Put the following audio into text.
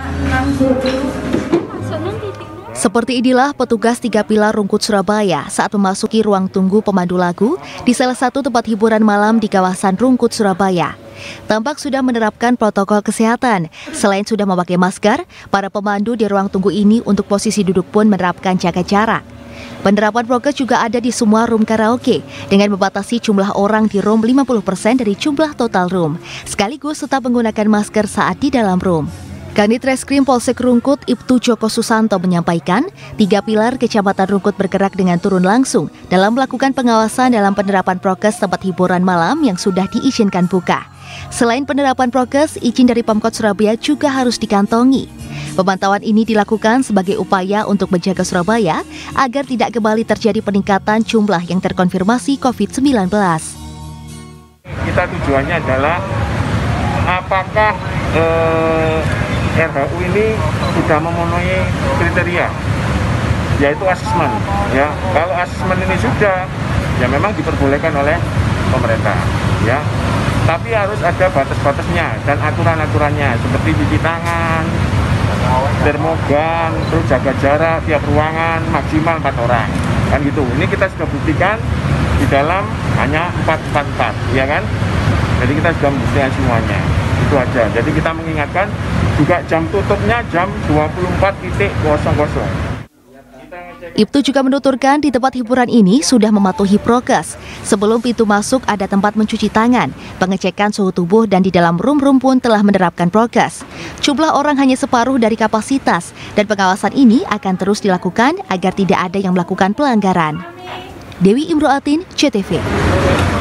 Seperti inilah petugas 3 Pilar Rungkut Surabaya saat memasuki ruang tunggu pemandu lagu di salah satu tempat hiburan malam di kawasan Rungkut, Surabaya. Tampak sudah menerapkan protokol kesehatan. Selain sudah memakai masker, para pemandu di ruang tunggu ini untuk posisi duduk pun menerapkan jaga jarak. Penerapan prokes juga ada di semua room karaoke dengan membatasi jumlah orang di room 50% dari jumlah total room, sekaligus tetap menggunakan masker saat di dalam room. Kanit Reskrim Polsek Rungkut Ibtu Joko Susanto menyampaikan, 3 Pilar Kecamatan Rungkut bergerak dengan turun langsung dalam melakukan pengawasan dalam penerapan prokes tempat hiburan malam yang sudah diizinkan buka. Selain penerapan prokes, izin dari Pemkot Surabaya juga harus dikantongi. Pemantauan ini dilakukan sebagai upaya untuk menjaga Surabaya agar tidak kembali terjadi peningkatan jumlah yang terkonfirmasi COVID-19. Kita tujuannya adalah apakah RHU ini sudah memenuhi kriteria, yaitu asesmen. Ya, kalau asesmen ini sudah, ya memang diperbolehkan oleh pemerintah. Ya, tapi harus ada batas-batasnya dan aturan-aturannya, seperti cuci tangan, termogan, terus jaga jarak tiap ruangan maksimal 4 orang, kan gitu. Ini kita sudah buktikan di dalam hanya 4, ya kan? Jadi kita sudah membuktikan semuanya. Itu aja. Jadi kita mengingatkan juga jam tutupnya jam 24.00. Ibtu juga menuturkan di tempat hiburan ini sudah mematuhi prokes. Sebelum pintu masuk ada tempat mencuci tangan, pengecekan suhu tubuh dan di dalam room-room pun telah menerapkan prokes. Jumlah orang hanya separuh dari kapasitas dan pengawasan ini akan terus dilakukan agar tidak ada yang melakukan pelanggaran. Dewi Imroatin, CTV.